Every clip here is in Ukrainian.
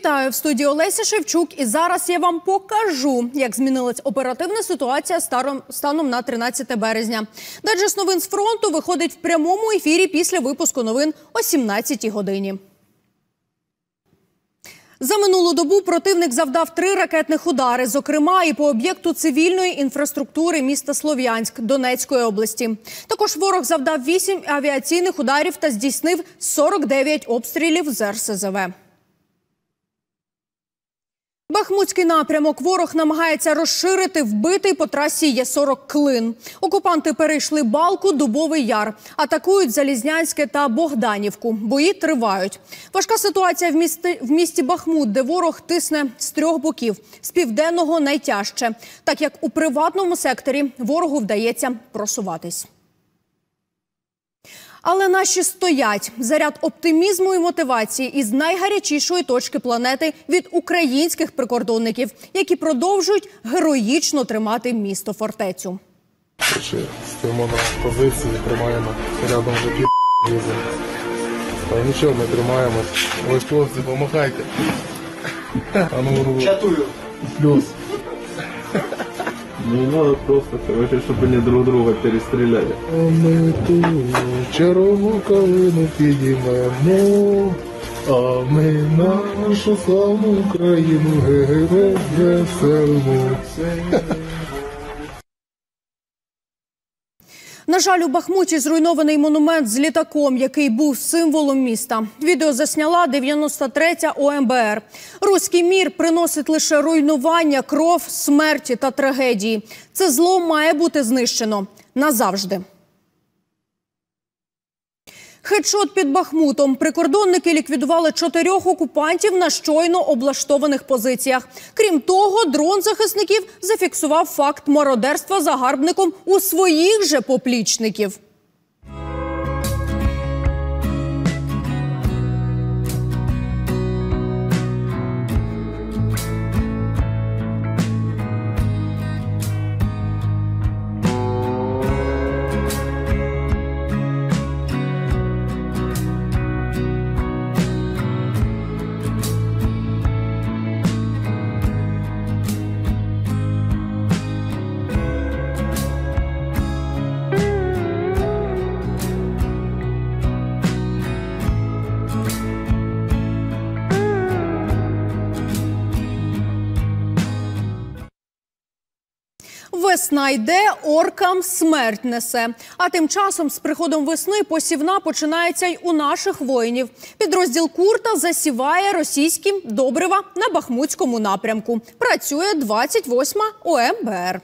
Вітаю, в студії Олеся Шевчук, і зараз я вам покажу, як змінилась оперативна ситуація станом на 13 березня. Дайджест новин з фронту виходить в прямому ефірі після випуску новин о 17-й годині. За минулу добу противник завдав 3 ракетних удари, зокрема і по об'єкту цивільної інфраструктури міста Слов'янськ Донецької області. Також ворог завдав 8 авіаційних ударів та здійснив 49 обстрілів з РСЗВ. Бахмутський напрямок ворог намагається розширити вбитий по трасі Є-40 Клин. Окупанти перейшли Балку, Дубовий Яр. Атакують Залізнянське та Богданівку. Бої тривають. Важка ситуація в місті Бахмут, де ворог тисне з 3 боків. З південного найтяжче. Так як у приватному секторі ворогу вдається просуватись. Але наші стоять. Заряд оптимізму і мотивації із найгарячішої точки планети від українських прикордонників, які продовжують героїчно тримати місто-фортецю. Стоїмо на позиції, тримаємо. Рядом вже їздимо. Але нічого, ми тримаємось. Ось, хлопці, помахайте. Чатую. Плюс. Не надо просто, короче, чтобы они друг друга перестреляли. Ми ту червону калину підіймемо, а ми нашу славну Україну ге-ге веселимо. На жаль, у Бахмуті зруйнований монумент з літаком, який був символом міста. Відео засняла 93-я ОМБР. Руський мір приносить лише руйнування, кров, смерті та трагедії. Це зло має бути знищено назавжди. Хедшот під Бахмутом. Прикордонники ліквідували 4 окупантів на щойно облаштованих позиціях. Крім того, дрон захисників зафіксував факт мародерства загарбником у своїх же поплічників. Весна йде, оркам смерть несе. А тим часом з приходом весни посівна починається й у наших воїнів. Підрозділ Курта засіває російські добрива на Бахмутському напрямку. Працює 28-ма ОМБР.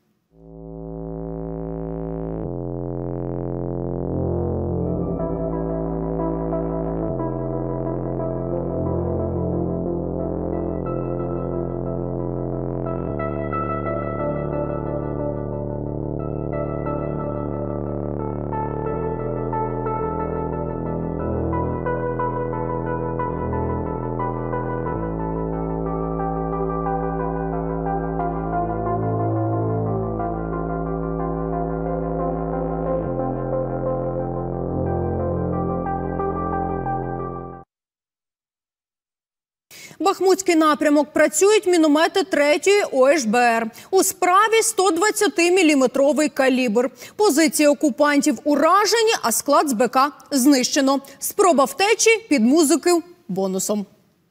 Бахмутський напрямок. Працюють міномети 3-ї ОШБР. У справі 120-мм калібр. Позиції окупантів уражені, а склад з БК знищено. Спроба втечі під музику бонусом.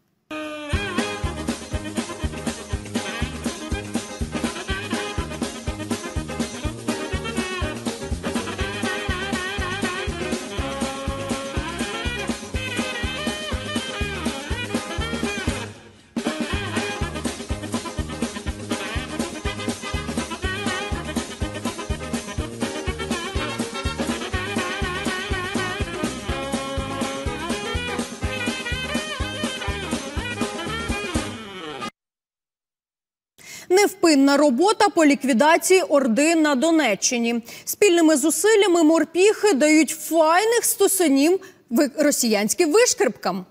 Невпинна робота по ліквідації Орди на Донеччині. Спільними зусиллями морпіхи дають файних стусанів росіянським вишкрипкам.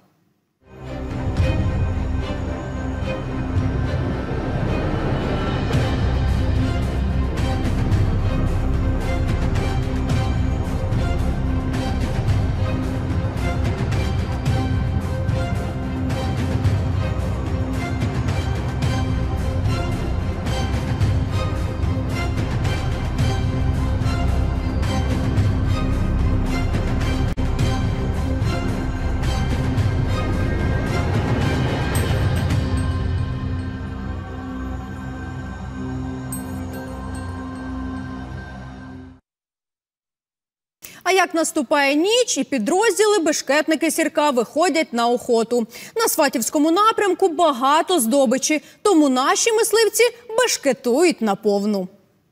А як наступає ніч і підрозділи бешкетники Сірка виходять на охоту. На Сватівському напрямку багато здобичі, тому наші мисливці бешкетують наповну.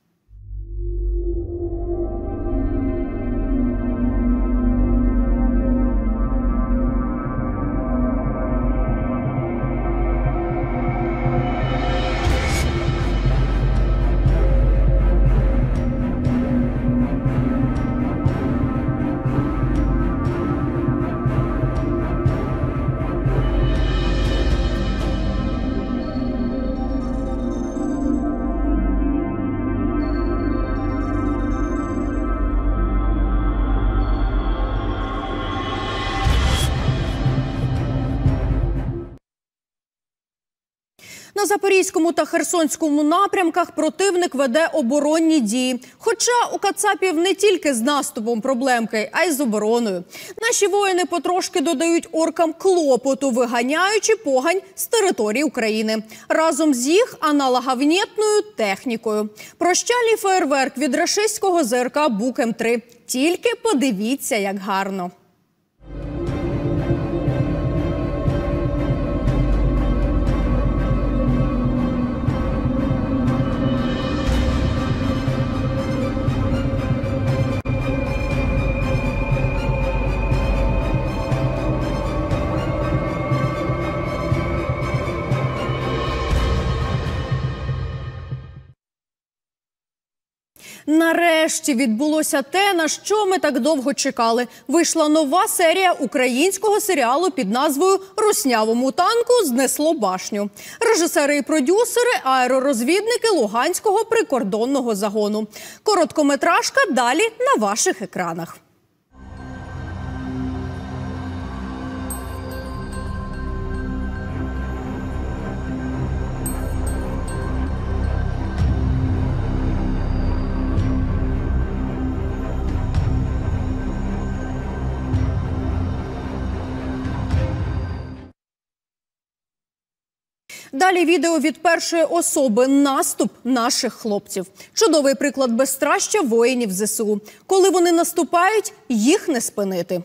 На Запорізькому та Херсонському напрямках противник веде оборонні дії. Хоча у кацапів не тільки з наступом проблемки, а й з обороною. Наші воїни потрошки додають оркам клопоту, виганяючи погань з території України. Разом з їх аналоговнєтною технікою. Прощальний феєрверк від рашистського ЗРК Бук-М3. Тільки подивіться, як гарно. Нарешті відбулося те, на що ми так довго чекали. Вийшла нова серія українського серіалу під назвою «Руснявому танку знесло башню». Режисери і продюсери – аеророзвідники Луганського прикордонного загону. Короткометражка далі на ваших екранах. Далі відео від першої особи «Наступ наших хлопців». Чудовий приклад безстраща воїнів ЗСУ. Коли вони наступають, їх не спинити.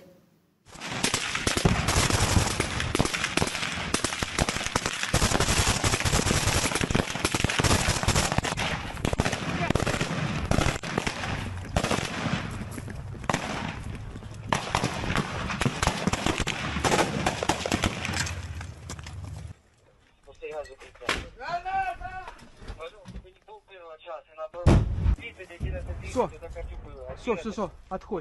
Все, отходь.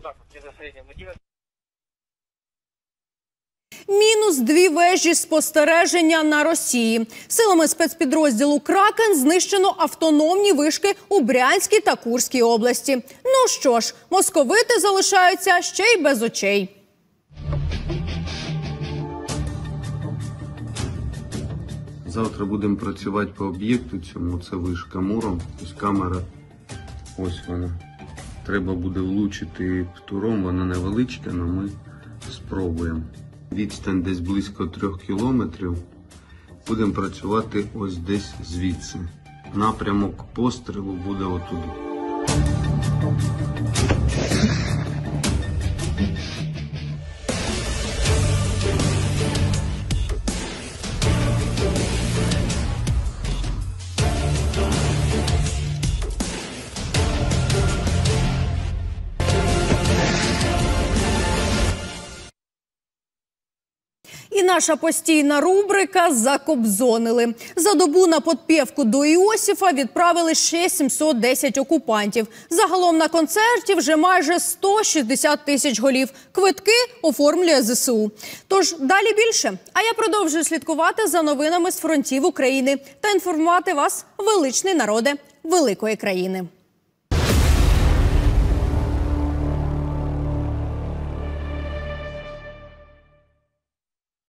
Мінус 2 вежі спостереження на Росії. Силами спецпідрозділу «Кракен» знищено автономні вишки у Брянській та Курській області. Ну що ж, московити залишаються ще й без очей. Завтра будемо працювати по об'єкту цьому. Це вишка Муром. Ось камера. Ось вона. Треба буде влучити птуром. Вона невеличка, але ми спробуємо. Відстань десь близько 3 кілометрів. Будемо працювати ось десь звідси. Напрямок пострілу буде отуди. І наша постійна рубрика «Закобзонили». За добу на підпівку до Іосифа відправили ще 710 окупантів. Загалом на концерті вже майже 160 тисяч голів. Квитки оформлює ЗСУ. Тож далі більше. А я продовжую слідкувати за новинами з фронтів України та інформувати вас, величний народе великої країни.